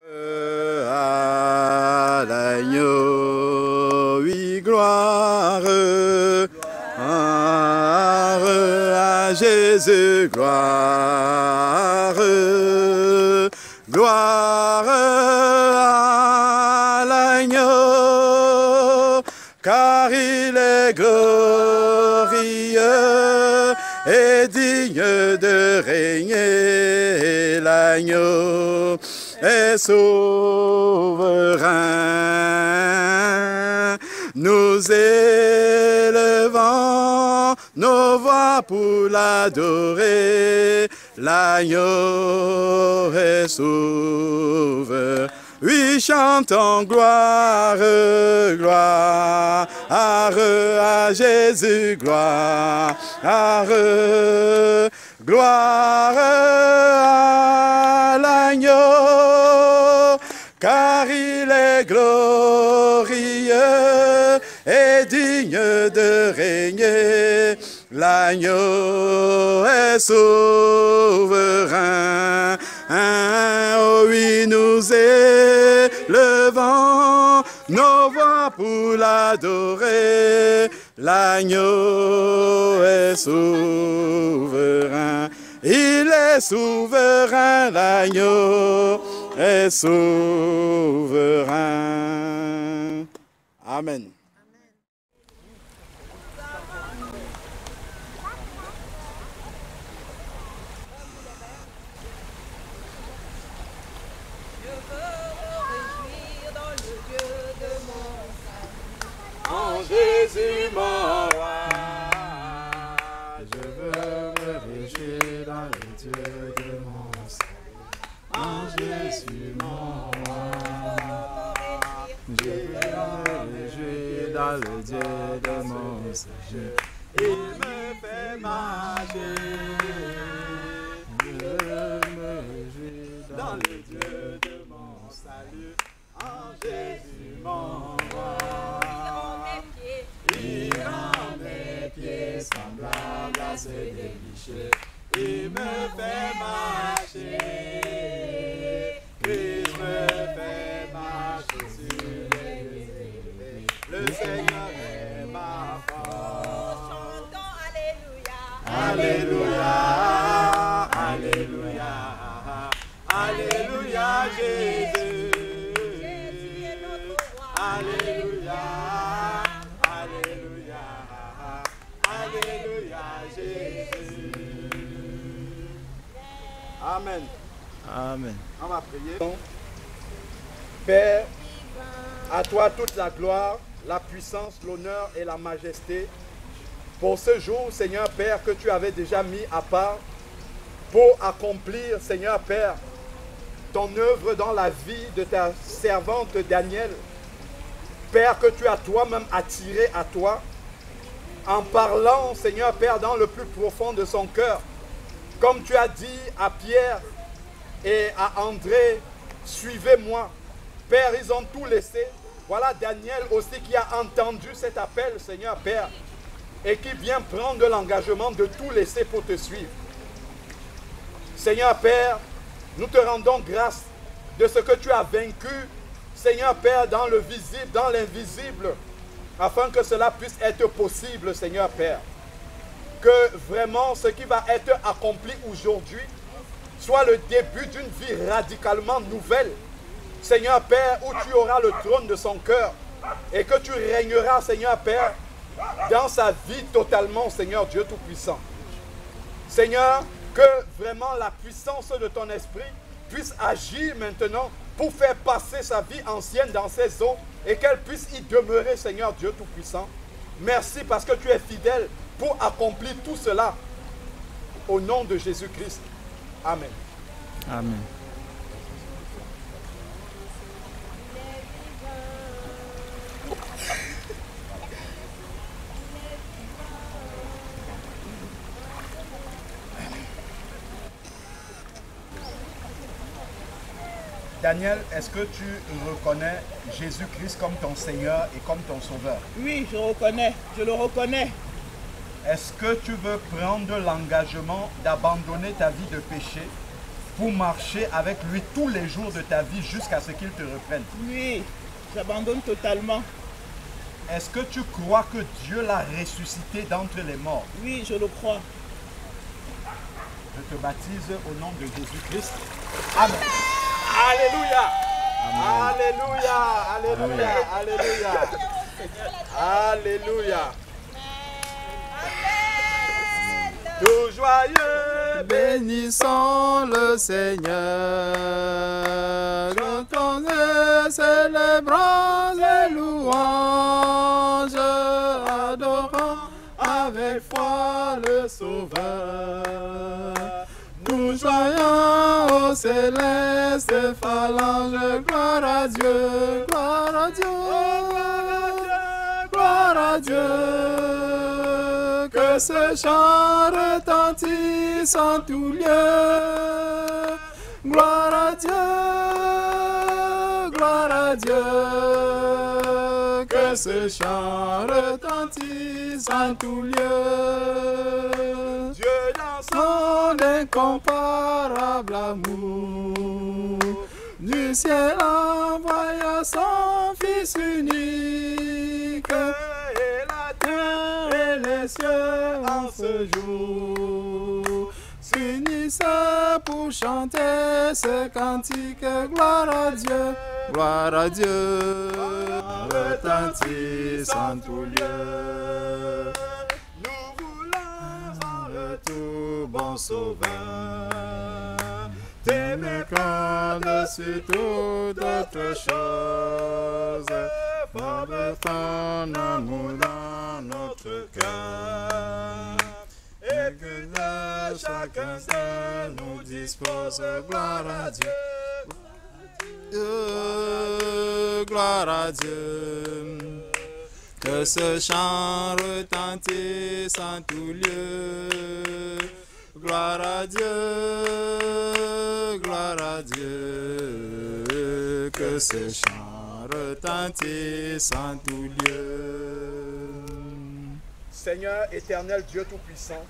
À l'agneau, oui, gloire, à Jésus, gloire, gloire à l'agneau, car il est glorieux et digne de régner. L'agneau est souverain. Nous élevons nos voix pour l'adorer. L'agneau est souverain. Oui, chantons gloire, gloire à Jésus, gloire, gloire à l'agneau, car il est glorieux et digne de régner. L'agneau est souverain. Oh oui, nous élevons nos voix pour l'adorer. L'agneau est souverain. Il est souverain, l'agneau est souverain. Amen. Jésus mon roi, je veux me réjouir dans le Dieu de mon salut. En Jésus mon roi, je veux me réjouir dans le Dieu de mon salut. Il me fait marcher, je veux me réjouir dans le Dieu de mon salut. En Jésus mon roi. Il rend mes pieds semblables à ceux des bichets. Il me fait marcher. Il me fait marcher sur les élevés. Le Seigneur est ma force. Chantons Alléluia. Alléluia. Alléluia. Alléluia Jésus. Jésus est notre roi. Alléluia. Alléluia, Jésus. Amen. Amen. On va prier. Père, à toi toute la gloire, la puissance, l'honneur et la majesté pour ce jour, Seigneur Père, que tu avais déjà mis à part pour accomplir, Seigneur Père, ton œuvre dans la vie de ta servante Daniel. Père, que tu as toi-même attiré à toi, en parlant, Seigneur Père, dans le plus profond de son cœur. Comme tu as dit à Pierre et à André, suivez-moi. Père, ils ont tout laissé. Voilà Daniel aussi qui a entendu cet appel, Seigneur Père, et qui vient prendre l'engagement de tout laisser pour te suivre. Seigneur Père, nous te rendons grâce de ce que tu as vaincu, Seigneur Père, dans le visible, dans l'invisible, afin que cela puisse être possible, Seigneur Père. Que vraiment ce qui va être accompli aujourd'hui soit le début d'une vie radicalement nouvelle. Seigneur Père, où tu auras le trône de son cœur et que tu régneras, Seigneur Père, dans sa vie totalement, Seigneur Dieu Tout-Puissant. Seigneur, que vraiment la puissance de ton esprit puisse agir maintenant pour faire passer sa vie ancienne dans ses eaux et qu'elle puisse y demeurer, Seigneur Dieu Tout-Puissant. Merci parce que tu es fidèle pour accomplir tout cela. Au nom de Jésus-Christ. Amen. Amen. Daniel, est-ce que tu reconnais Jésus-Christ comme ton Seigneur et comme ton Sauveur? Oui, je le reconnais. Est-ce que tu veux prendre l'engagement d'abandonner ta vie de péché pour marcher avec lui tous les jours de ta vie jusqu'à ce qu'il te reprenne. Oui, j'abandonne totalement. Est-ce que tu crois que Dieu l'a ressuscité d'entre les morts? Oui, je le crois. Je te baptise au nom de Jésus-Christ. Amen. Alléluia. Amen. Alléluia. Alléluia. Alléluia. Alléluia. Tout joyeux, bénissons le Seigneur. Chantons et célébrons et louanges, adorons avec foi le Sauveur. Nous joignons au céleste phalange, gloire à Dieu, gloire à Dieu, gloire à Dieu. Que ce chant retentisse en tout lieu. Gloire à Dieu, gloire à Dieu. Que ce chant retentisse en tout lieu. Dieu dans son incomparable amour, du ciel envoya son Fils unique. Et la terre et les cieux en ce jour s'unissent pour chanter ce cantique. Gloire à Dieu, gloire à Dieu. Retentisse en tout lieu. Nous voulons en retour, bon Sauveur, t'aimer par-dessus toute autre chose. Forme ton amour dans notre cœur, et que de chacun de nous dispose. Gloire à Dieu, gloire à Dieu. Que ce chant retentisse en tout lieu. Gloire à Dieu, gloire à Dieu. Que ce chant retentisse en tout lieu. Seigneur éternel Dieu Tout-Puissant,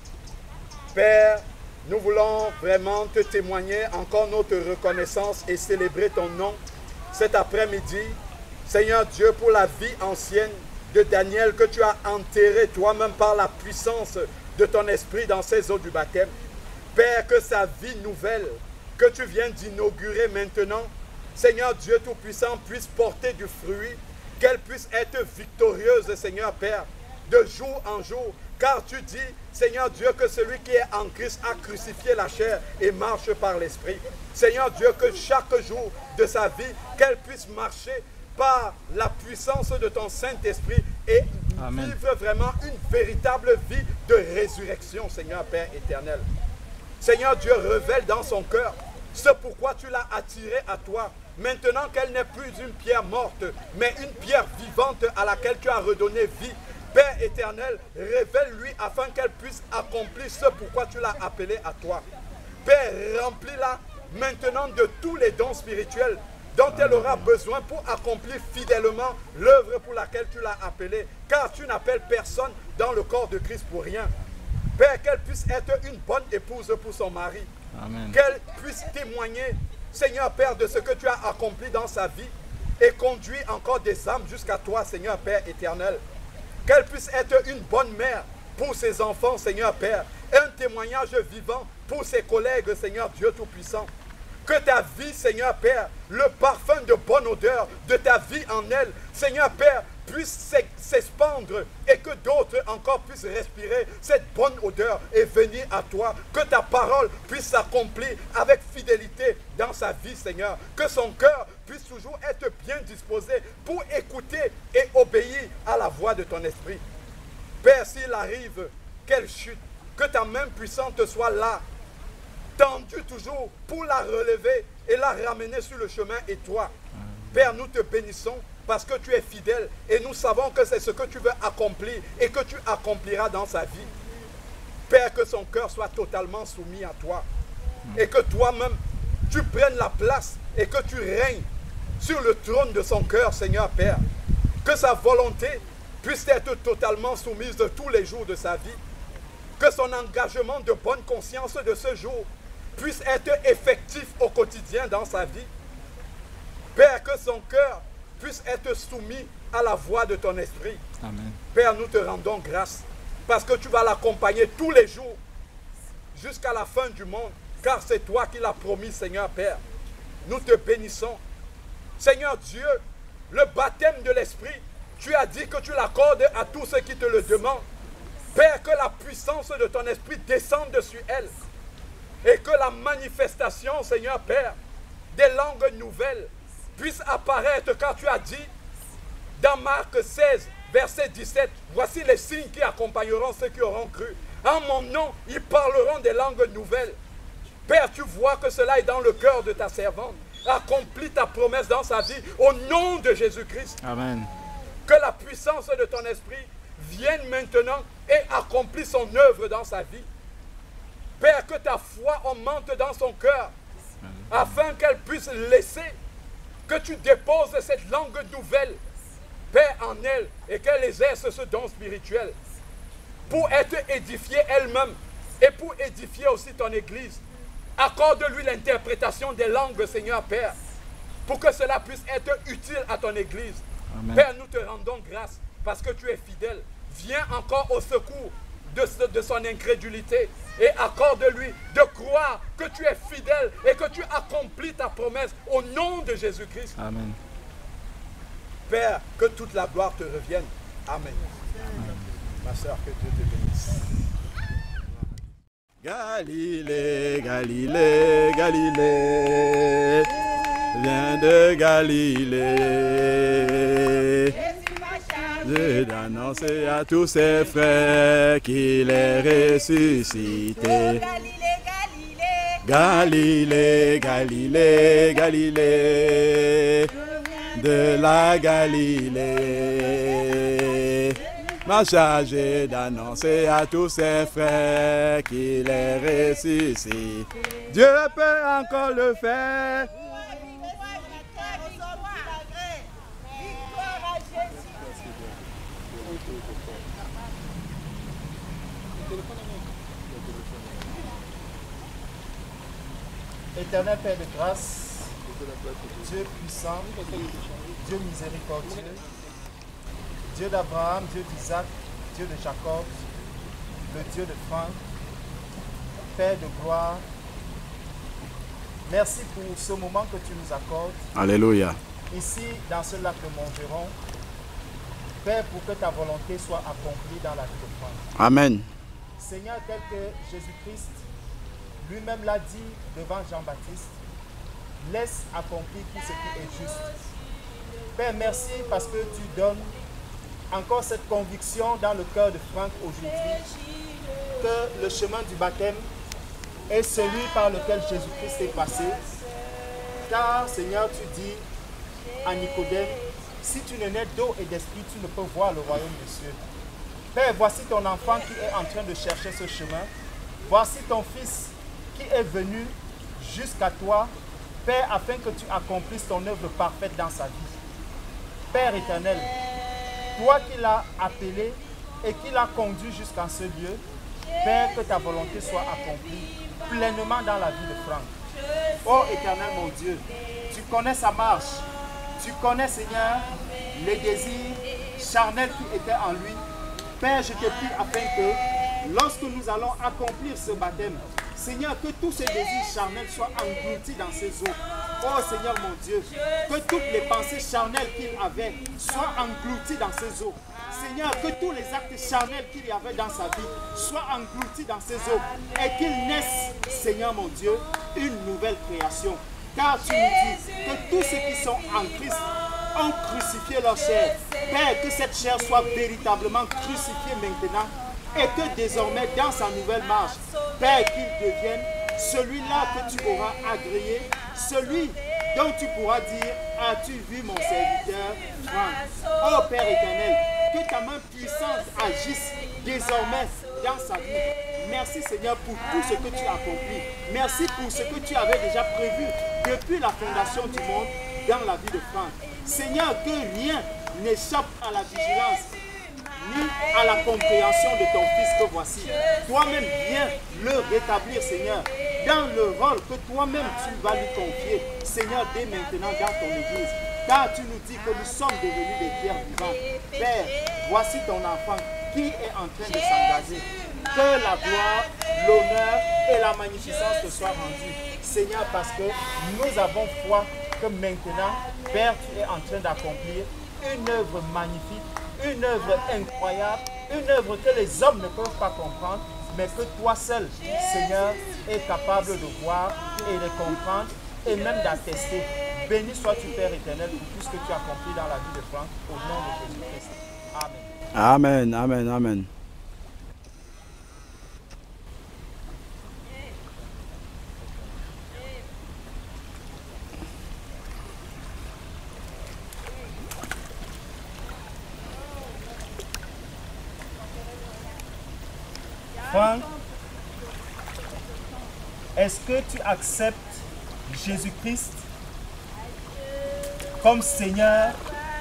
Père, nous voulons vraiment te témoigner encore notre reconnaissance et célébrer ton nom cet après-midi. Seigneur Dieu, pour la vie ancienne de Daniel que tu as enterré toi-même par la puissance de ton esprit dans ces eaux du baptême. Père, que sa vie nouvelle que tu viens d'inaugurer maintenant, Seigneur Dieu Tout-Puissant, puisse porter du fruit, qu'elle puisse être victorieuse, Seigneur Père, de jour en jour. Car tu dis, Seigneur Dieu, que celui qui est en Christ a crucifié la chair et marche par l'esprit. Seigneur Dieu, que chaque jour de sa vie, qu'elle puisse marcher par la puissance de ton Saint-Esprit et vivre vraiment une véritable vie de résurrection, Seigneur Père éternel. Seigneur Dieu, révèle dans son cœur ce pourquoi tu l'as attirée à toi. Maintenant qu'elle n'est plus une pierre morte, mais une pierre vivante à laquelle tu as redonné vie. Père éternel, révèle-lui afin qu'elle puisse accomplir ce pourquoi tu l'as appelée à toi. Père, remplis-la maintenant de tous les dons spirituels dont elle aura besoin pour accomplir fidèlement l'œuvre pour laquelle tu l'as appelée. Car tu n'appelles personne dans le corps de Christ pour rien. Père, qu'elle puisse être une bonne épouse pour son mari. Qu'elle puisse témoigner, Seigneur Père, de ce que tu as accompli dans sa vie et conduire encore des âmes jusqu'à toi, Seigneur Père éternel. Qu'elle puisse être une bonne mère pour ses enfants, Seigneur Père. Un témoignage vivant pour ses collègues, Seigneur Dieu Tout-Puissant. Que ta vie, Seigneur Père, le parfum de bonne odeur de ta vie en elle, Seigneur Père, puisse s'expandre et que d'autres encore puissent respirer cette bonne odeur et venir à toi. Que ta parole puisse s'accomplir avec fidélité dans sa vie, Seigneur. Que son cœur puisse toujours être bien disposé pour écouter et obéir à la voix de ton esprit. Père, s'il arrive qu'elle chute, que ta main puissante soit là, tendue toujours pour la relever et la ramener sur le chemin et toi. Père, nous te bénissons parce que tu es fidèle et nous savons que c'est ce que tu veux accomplir et que tu accompliras dans sa vie. Père, que son cœur soit totalement soumis à toi et que toi-même, tu prennes la place et que tu règnes sur le trône de son cœur, Seigneur Père. Que sa volonté puisse être totalement soumise tous les jours de sa vie. Que son engagement de bonne conscience de ce jour puisse être effectif au quotidien dans sa vie. Père, que son cœur puisse être soumis à la voix de ton esprit. Amen. Père, nous te rendons grâce parce que tu vas l'accompagner tous les jours jusqu'à la fin du monde, car c'est toi qui l'as promis, Seigneur Père. Nous te bénissons. Seigneur Dieu, le baptême de l'Esprit, tu as dit que tu l'accordes à tous ceux qui te le demandent. Père, que la puissance de ton esprit descende sur elle et que la manifestation, Seigneur Père, des langues nouvelles puisse apparaître, car tu as dit dans Marc 16, verset 17, voici les signes qui accompagneront ceux qui auront cru. En mon nom, ils parleront des langues nouvelles. Père, tu vois que cela est dans le cœur de ta servante. Accomplis ta promesse dans sa vie au nom de Jésus-Christ. Amen. Que la puissance de ton esprit vienne maintenant et accomplisse son œuvre dans sa vie. Père, que ta foi augmente dans son cœur afin qu'elle puisse laisser, que tu déposes cette langue nouvelle, Père, en elle, et qu'elle exerce ce don spirituel pour être édifiée elle-même et pour édifier aussi ton Église. Accorde-lui l'interprétation des langues, Seigneur Père, pour que cela puisse être utile à ton Église. Amen. Père, nous te rendons grâce parce que tu es fidèle. Viens encore au secours de son incrédulité et accorde-lui de croire que tu es fidèle et que tu accomplis ta promesse au nom de Jésus-Christ. Amen. Père, que toute la gloire te revienne. Amen. Amen. Ma soeur, que Dieu te bénisse. Galilée, Galilée, Galilée, viens de Galilée. Dieu d'annoncer à tous ses frères qu'il est ressuscité. Galilée, Galilée, Galilée, de la Galilée. M'a chargé d'annoncer à tous ses frères qu'il est ressuscité. Dieu peut encore le faire. Éternel Père de grâce, Dieu puissant, Dieu miséricordieux, Dieu d'Abraham, Dieu d'Isaac, Dieu de Jacob, le Dieu de Franck, Père de gloire, merci pour ce moment que tu nous accordes. Alléluia. Ici, dans ce lac de Montgeron, Père, pour que ta volonté soit accomplie dans la vie de Franck. Amen. Seigneur, tel que Jésus-Christ lui-même l'a dit devant Jean-Baptiste, laisse accomplir tout ce qui est juste. Père, merci parce que tu donnes encore cette conviction dans le cœur de Franck aujourd'hui que le chemin du baptême est celui par lequel Jésus-Christ est passé. Car, Seigneur, tu dis à Nicodème, si tu ne nais d'eau et d'esprit, tu ne peux voir le royaume des cieux. Père, voici ton enfant qui est en train de chercher ce chemin. Voici ton fils qui est venu jusqu'à toi, Père, afin que tu accomplisses ton œuvre parfaite dans sa vie. Père éternel, toi qui l'as appelé et qui l'as conduit jusqu'à ce lieu, Père, que ta volonté soit accomplie pleinement dans la vie de Franck. Oh éternel mon Dieu, tu connais sa marche, tu connais, Seigneur, les désirs charnels qui étaient en lui. Père, je te prie afin que lorsque nous allons accomplir ce baptême, Seigneur, que tous ces désirs charnels soient engloutis dans ces eaux. Oh Seigneur mon Dieu, que toutes les pensées charnelles qu'il avait soient englouties dans ces eaux. Seigneur, que tous les actes charnels qu'il y avait dans sa vie soient engloutis dans ces eaux et qu'il naisse, Seigneur mon Dieu, une nouvelle création. Car tu nous dis que tous ceux qui sont en Christ ont crucifié leur chair. Père, que cette chair soit véritablement crucifiée maintenant et que désormais dans sa nouvelle marche, Père, qu'il devienne celui-là que tu auras agréé, celui dont tu pourras dire, as-tu vu mon serviteur Franck? Oh Père éternel, que ta main puissante agisse désormais dans sa vie. Merci Seigneur pour tout ce que tu as accompli. Merci pour ce que tu avais déjà prévu depuis la fondation du monde dans la vie de Franck. Seigneur, que rien n'échappe à la vigilance ni à la compréhension de ton Fils que voici. Toi-même viens le rétablir, Seigneur. dans le rôle que toi-même tu vas lui confier, Seigneur, dès maintenant dans ton église. Car tu nous dis que nous sommes devenus des pierres vivantes. Père, voici ton enfant qui est en train de s'engager. Que la gloire, l'honneur et la magnificence te soient rendus. Seigneur, parce que nous avons foi que maintenant, Père, tu es en train d'accomplir une œuvre magnifique, une œuvre incroyable, une œuvre que les hommes ne peuvent pas comprendre, mais que toi seul, Seigneur, es capable de voir et de comprendre et même d'attester. Béni sois-tu, Père éternel, pour tout ce que tu as accompli dans la vie de Franck, au nom de Jésus-Christ. Amen. Amen, amen, amen. Franck, est-ce que tu acceptes Jésus-Christ comme Seigneur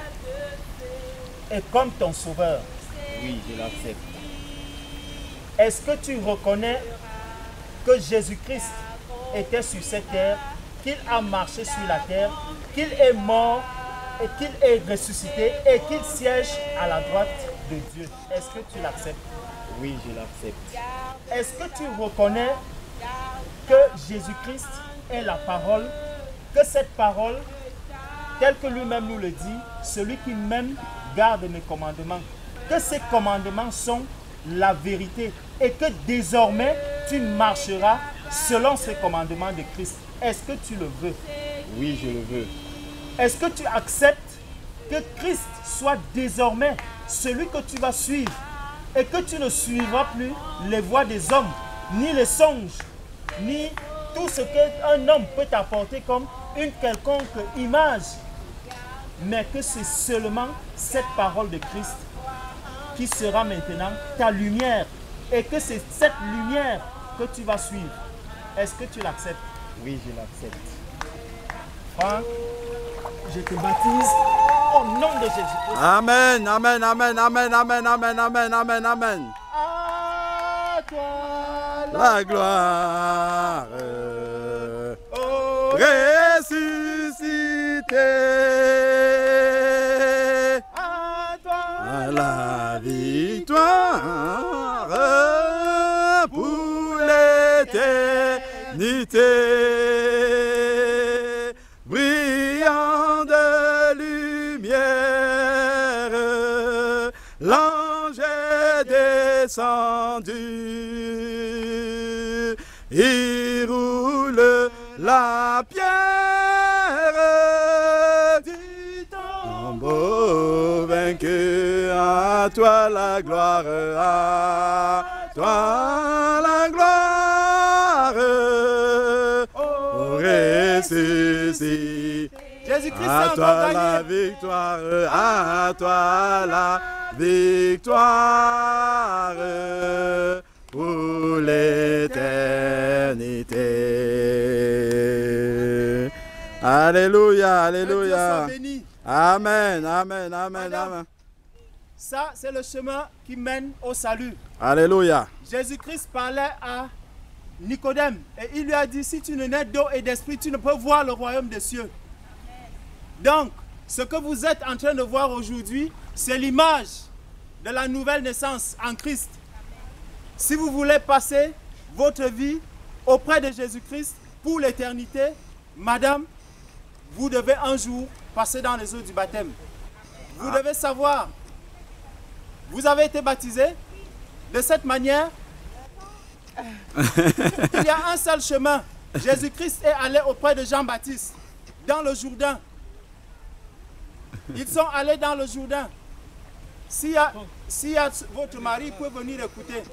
et comme ton Sauveur? Oui, je l'accepte. Est-ce que tu reconnais que Jésus-Christ était sur cette terre, qu'il a marché sur la terre, qu'il est mort et qu'il est ressuscité et qu'il siège à la droite de Dieu? Est-ce que tu l'acceptes? Oui, je l'accepte. Est-ce que tu reconnais que Jésus-Christ est la parole, que cette parole, telle que lui-même nous le dit, celui qui m'aime garde mes commandements, que ces commandements sont la vérité et que désormais tu marcheras selon ces commandements de Christ? Est-ce que tu le veux? Oui, je le veux. Est-ce que tu acceptes que Christ soit désormais celui que tu vas suivre et que tu ne suivras plus les voies des hommes, ni les songes, ni tout ce qu'un homme peut t'apporter comme une quelconque image, mais que c'est seulement cette parole de Christ qui sera maintenant ta lumière et que c'est cette lumière que tu vas suivre? Est-ce que tu l'acceptes? Oui, je l'accepte. Franck, je te baptise au nom de Jésus-Christ. Amen, amen, amen, amen, amen, amen, amen, amen, amen. À toi La gloire oh, ressuscité. à toi À la victoire pour l'éternité, brillant de lumière, l'ange est descendu, il roule la pierre du tombeau vaincu. À toi la gloire, à toi la gloire, au ressuscité. Jésus-Christ À a toi encore la gagné. victoire, à toi la victoire pour l'éternité. Alléluia, alléluia. Que Dieu soit béni. Amen, amen, amen, Madame. amen. Ça, c'est le chemin qui mène au salut. Alléluia. Jésus-Christ parlait à Nicodème et il lui a dit, si tu ne nais d'eau et d'esprit, tu ne peux voir le royaume des cieux. Donc, ce que vous êtes en train de voir aujourd'hui, c'est l'image de la nouvelle naissance en Christ. Si vous voulez passer votre vie auprès de Jésus-Christ pour l'éternité, madame, vous devez un jour passer dans les eaux du baptême. Vous devez savoir, vous avez été baptisé de cette manière. Il y a un seul chemin. Jésus-Christ est allé auprès de Jean-Baptiste dans le Jourdain. Ils sont allés dans le Jourdain. S'il y a votre mari, il peut venir écouter.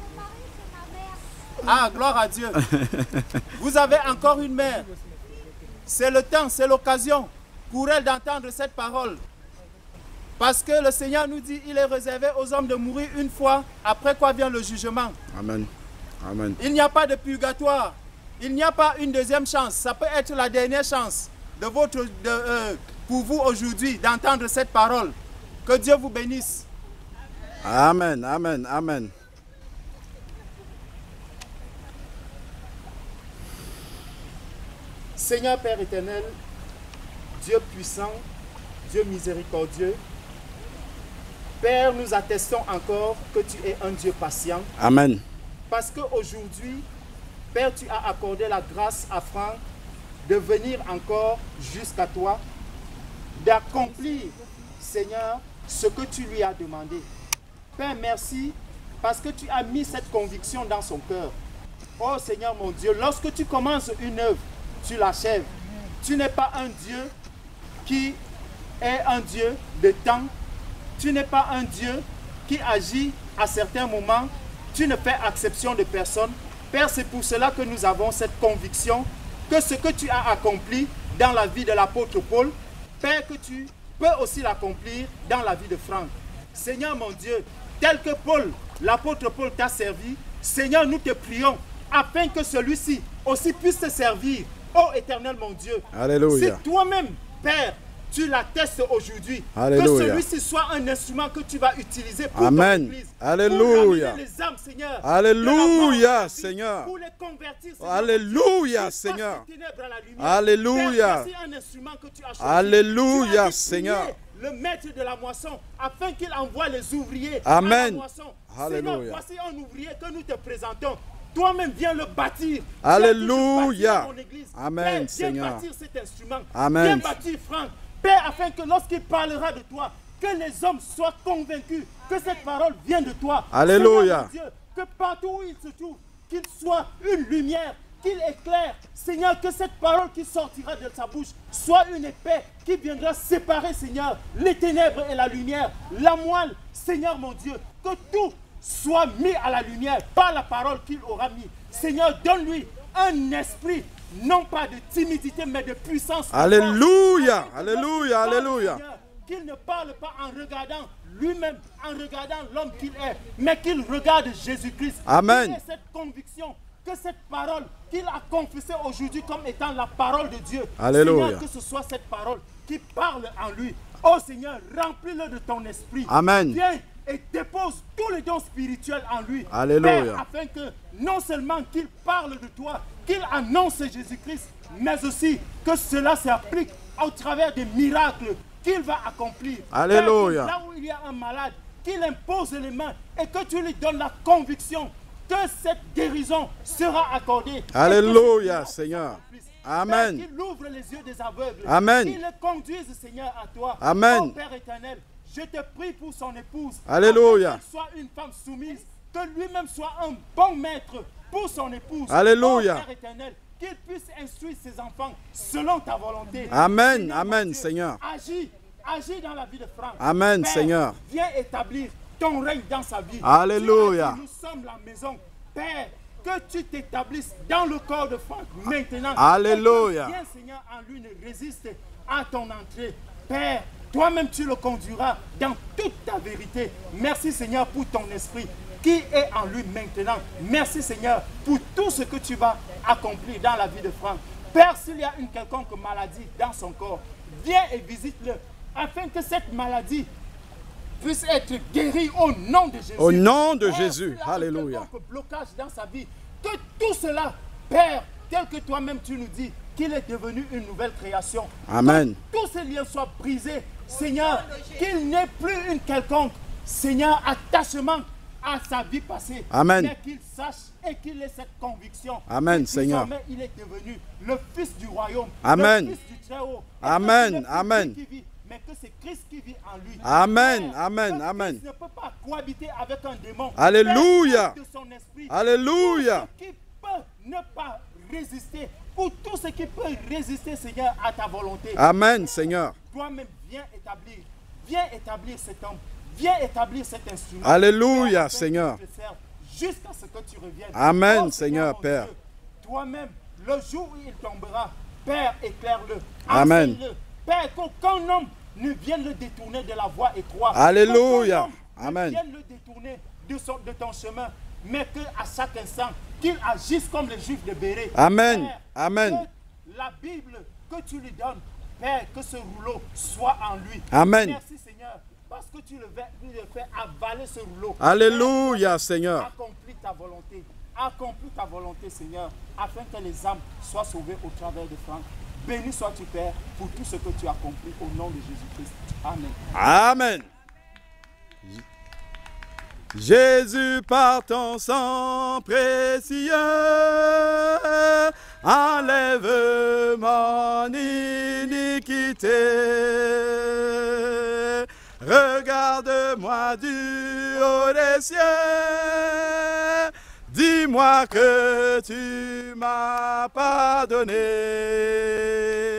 Ah, gloire à Dieu. Vous avez encore une mère. C'est le temps, c'est l'occasion pour elle d'entendre cette parole. Parce que le Seigneur nous dit, il est réservé aux hommes de mourir une fois, après quoi vient le jugement. Amen. Amen. Il n'y a pas de purgatoire. Il n'y a pas une deuxième chance. Ça peut être la dernière chance pour vous aujourd'hui d'entendre cette parole. Que Dieu vous bénisse. Amen, amen, amen. Seigneur Père éternel, Dieu puissant, Dieu miséricordieux, Père, nous attestons encore que tu es un Dieu patient. Amen. Parce qu'aujourd'hui, Père, tu as accordé la grâce à Franck de venir encore jusqu'à toi, d'accomplir, Seigneur, ce que tu lui as demandé. Père, merci parce que tu as mis cette conviction dans son cœur. Oh Seigneur mon Dieu, lorsque tu commences une œuvre, tu l'achèves. Tu n'es pas un Dieu qui est un Dieu de temps. Tu n'es pas un Dieu qui agit à certains moments. Tu ne fais exception de personne. Père, c'est pour cela que nous avons cette conviction que ce que tu as accompli dans la vie de l'apôtre Paul, Père, que tu peux aussi l'accomplir dans la vie de Franck. Seigneur mon Dieu, tel que Paul, l'apôtre Paul t'a servi, Seigneur, nous te prions afin que celui-ci aussi puisse te servir. Ô Éternel mon Dieu, Alléluia. si toi-même, Père, tu l'attestes aujourd'hui, que Alléluia. celui-ci soit un instrument que tu vas utiliser pour Amen. ton Église, Alléluia. pour ramener les âmes, Seigneur, Alléluia, de la mort à la vie, Seigneur. pour les convertir, Seigneur, Alléluia, qui Seigneur. passe des ténèbres à la lumière. Alléluia. Père, voici un instrument que tu as choisi. Alléluia, Tu as dit, Seigneur. priez le maître de la moisson afin qu'il envoie les ouvriers Amen. à la moisson. Alléluia. Seigneur, voici un ouvrier que nous te présentons. Toi-même viens le bâtir. Alléluia. Viens bâtir ton église. Amen, Père, viens Seigneur. bâtir cet instrument. Amen. Viens bâtir Franck. Père, afin que lorsqu'il parlera de toi, que les hommes soient convaincus que cette parole vient de toi. Alléluia. Seigneur, mon Dieu, que partout où il se trouve, qu'il soit une lumière, qu'il éclaire. Seigneur, que cette parole qui sortira de sa bouche soit une épée qui viendra séparer, Seigneur, les ténèbres et la lumière, la moelle. Seigneur, mon Dieu, que tout soit mis à la lumière par la parole qu'il aura mis. Seigneur, donne-lui un esprit, non pas de timidité, mais de puissance. Alléluia. Alléluia. Alléluia. Qu'il ne parle pas en regardant lui-même, en regardant l'homme qu'il est, mais qu'il regarde Jésus-Christ. Amen. Qu'il ait cette conviction que cette parole qu'il a confessée aujourd'hui comme étant la parole de Dieu. Alléluia. Seigneur, que ce soit cette parole qui parle en lui. Oh Seigneur, remplis-le de ton esprit. Amen. Viens et dépose tous les dons spirituels en lui. Alléluia. Père, afin que non seulement qu'il parle de toi, qu'il annonce Jésus-Christ, mais aussi que cela s'applique au travers des miracles qu'il va accomplir. Alléluia. Père, là où il y a un malade, qu'il impose les mains et que tu lui donnes la conviction que cette guérison sera accordée. Alléluia, Et que Seigneur. s'accomplisse. Amen. Père, qu'il ouvre les yeux des aveugles. Amen. Qu'il les conduise, Seigneur, à toi. Amen. Oh Père éternel, je te prie pour son épouse. Alléluia. Afin qu'elle soit une femme soumise. Que lui-même soit un bon maître pour son épouse. Alléluia. Oh Père éternel, qu'il puisse instruire ses enfants selon ta volonté. Amen. Seigneur, Amen, mon Dieu, Seigneur. Agis dans la vie de Franck. Amen, Père, Seigneur. Viens établir ton règne dans sa vie. Alléluia. Tu as dit, nous sommes la maison. Père, que tu t'établisses dans le corps de Franck maintenant. Alléluia. Et que rien, Seigneur, en lui ne résiste à ton entrée. Père, toi-même tu le conduiras dans toute ta vérité. Merci Seigneur pour ton esprit qui est en lui maintenant. Merci Seigneur pour tout ce que tu vas accomplir dans la vie de Franck. Père, s'il y a une quelconque maladie dans son corps, viens et visite-le afin que cette maladie puisse être guérie au nom de Jésus. Au nom de Père, Jésus. s'il y a Alléluia. un quelconque blocage dans sa vie, que tout cela, Père, tel que toi-même tu nous dis, qu'il est devenu une nouvelle création. Amen. Que tous ces liens soient brisés, Seigneur, qu'il n'ait plus une quelconque, Seigneur, attachement à sa vie passée. Amen. Mais qu'il sache et qu'il ait cette conviction. Amen, que Seigneur. désormais, il est devenu le Fils du royaume. Amen. Le Fils du Très-Haut. Et Amen, que ce n'est plus amen. lui qui vit, mais que c'est Christ qui vit en lui. Amen, Père, amen, que amen. Christ ne peut pas cohabiter avec un démon. Alléluia. Père, de son esprit. Alléluia. Tout ce qui peut ne pas résister, ou tout ce qui peut résister, Seigneur, à ta volonté. Amen, Seigneur. Toi-même, viens établir cet homme, viens établir cet instrument. Alléluia, Père, afin Seigneur. qu'il te serve jusqu'à ce que tu reviennes. Amen, Oh, Seigneur, mon Père. Dieu, toi-même, le jour où il tombera, Père, éclaire-le. Amen. Enseigne-le. Père, qu'aucun homme ne vienne le détourner de la voie étroite. Alléluia. Qu'aucun homme Amen. ne vienne le détourner de ton chemin, mais qu'à chaque instant, qu'il agisse comme les Juifs de Béré. Amen. Père, Amen. que la Bible que tu lui donnes, Père, que ce rouleau soit en lui. Amen. Merci Seigneur, parce que tu le fais avaler ce rouleau. Alléluia, Père, Seigneur. accomplis ta volonté. accomplis ta volonté, Seigneur, afin que les âmes soient sauvées au travers de Franck. Béni sois-tu, Père, pour tout ce que tu as accompli au nom de Jésus-Christ. Amen. Amen. Jésus, par ton sang précieux, enlève mon iniquité. Regarde-moi du haut des cieux, dis-moi que tu m'as pardonné.